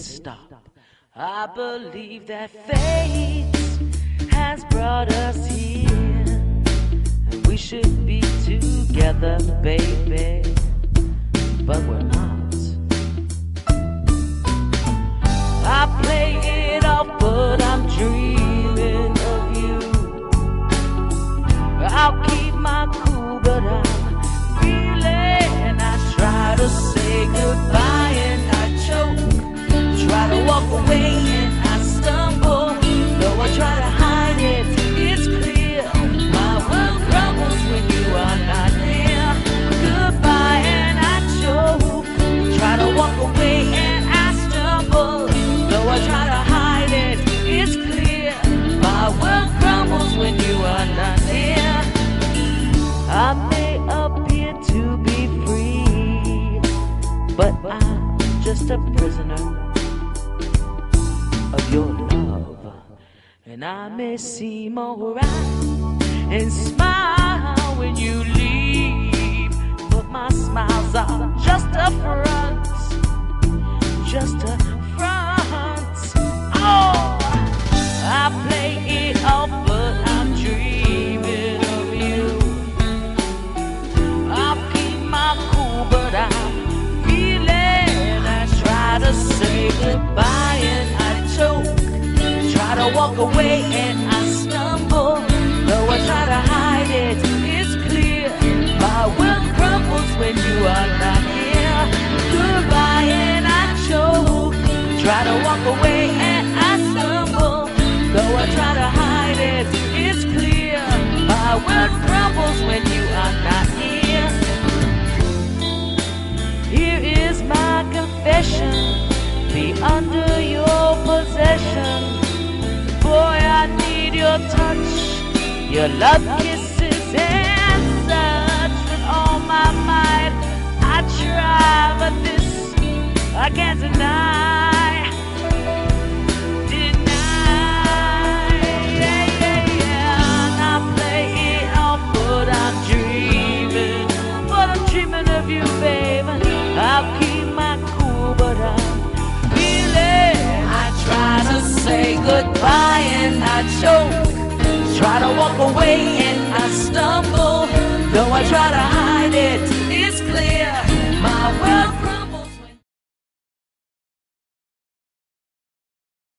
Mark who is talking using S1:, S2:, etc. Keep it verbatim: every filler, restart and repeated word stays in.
S1: stop. I believe that fate has brought us here, and we should be together, baby, but we're not. I play it off, but I'm dreaming of you. I'll keep my cool, but I'm feeling. I try to say goodbye and I choke. Try to walk away and I stumble. Though I try to hide it, it's clear. My world crumbles when you are not near. Goodbye and I choke. Try to walk away and I stumble. Though I try to hide it, it's clear. My world crumbles when you are not near. I may appear to be free, but I'm just a prisoner of your love. And I may seem alright and smile when you leave, but my smiles are just a front, just a front. Oh, I play it off, but I'm dreaming of you. I'll keep my cool, but I'm feeling. I try to say goodbye and I choke. Try to walk away and I stumble. Though I try to hide it, it's clear. My world crumbles when you are not here. Goodbye and I choke. Try to walk away and I stumble. Though I try to hide it, it's clear. My world crumbles when you are not here. Here is my confession. Be under your possession. Boy, I need your touch, your love, kisses, and such. With all my might, I try, but this I can't deny. Deny, yeah, yeah, yeah. And I play it off, but I'm dreaming. But I'm dreaming of you, babe. I'll keep my cool, but I'm try to say goodbye and I choke. Try to walk away and I stumble. Though I try to hide it, it's clear. My world